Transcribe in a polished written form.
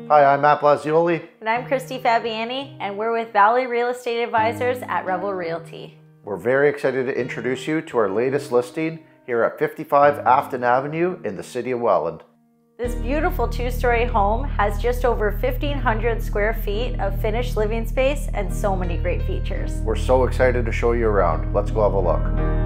Hi, I'm Matt Blasioli. And I'm Christy Fabiani, and we're with Valley Real Estate Advisors at Rebel Realty. We're very excited to introduce you to our latest listing here at 55 Afton Avenue in the city of Welland. This beautiful two-story home has just over 1,500 square feet of finished living space and so many great features. We're so excited to show you around. Let's go have a look.